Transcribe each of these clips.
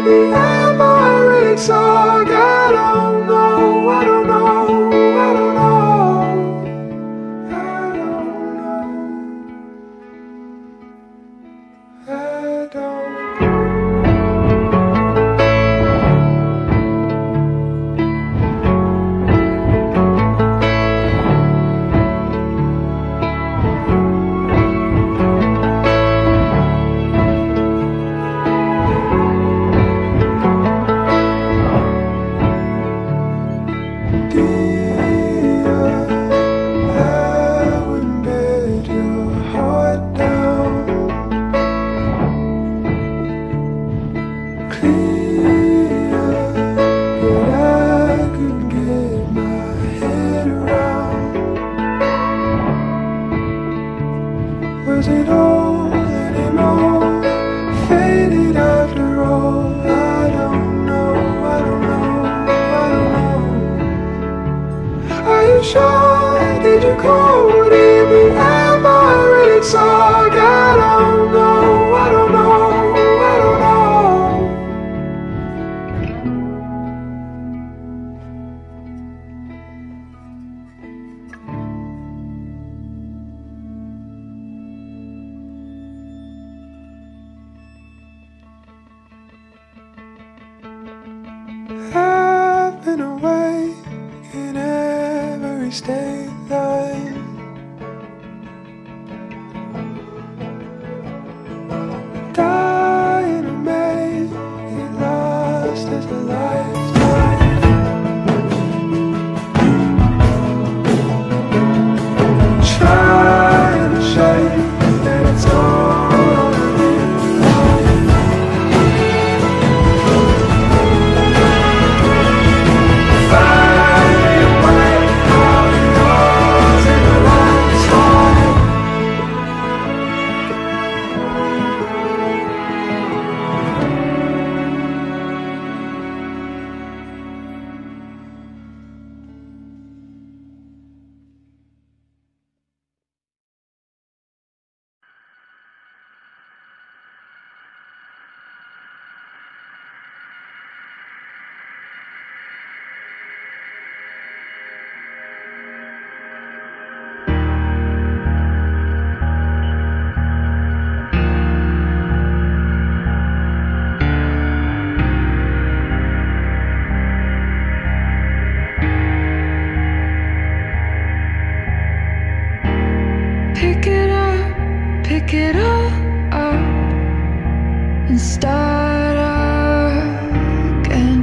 me? Am I really stuck? I don't know, I don't know, I don't know, I don't know, I don't. Was it all anymore? Faded after all. I don't know, I don't know, I don't know. Are you sure? Did you call? Did me? Am I really stuck? I don't know, I don't know, I don't know. I've been away in every state line, dying to make it last as a lifetime. Trying to shake that it's all. Pick it all up and start again.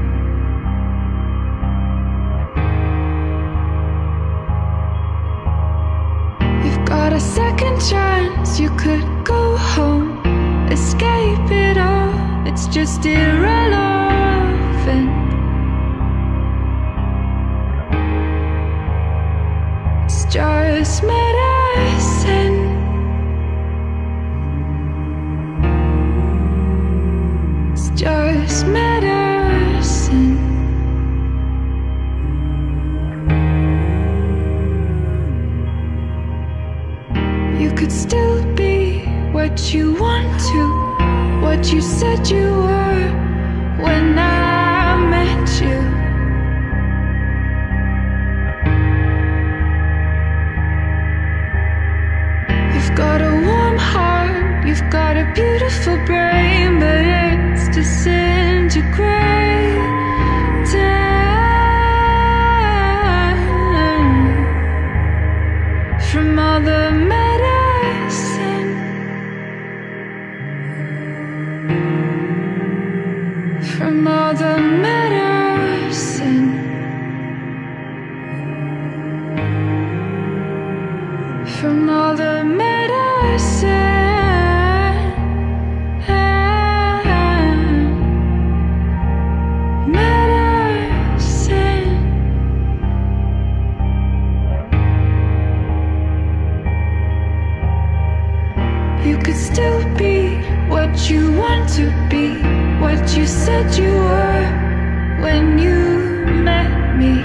You've got a second chance, you could go home, escape it all, it's just irrelevant. It's just medicine. Just medicine. You could still be what you want to, what you said you were when I met you. You've got a warm heart, you've got a beautiful brain, but it's disintegrating from all the medicine, from all the medicine, from all the medicine. You could still be what you want to be, what you said you were when you met me.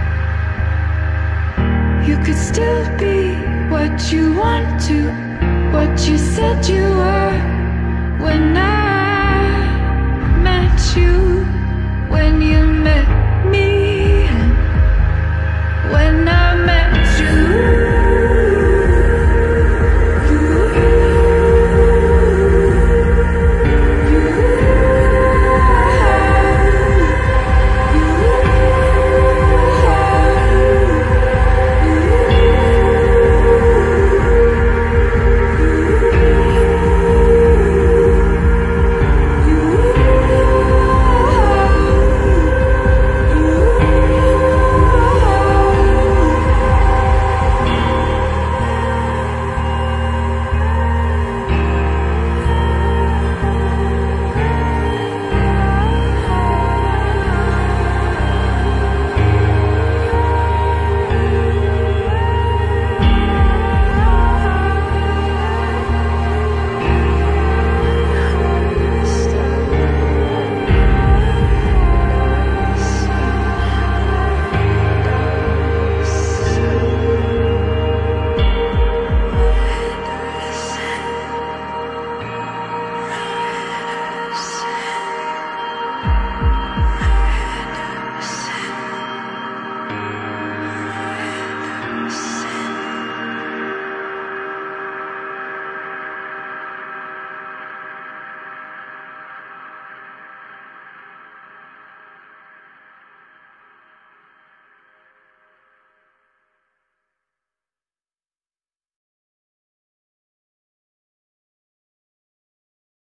You could still be what you want to, what you said you were when I met you, when you met me, when I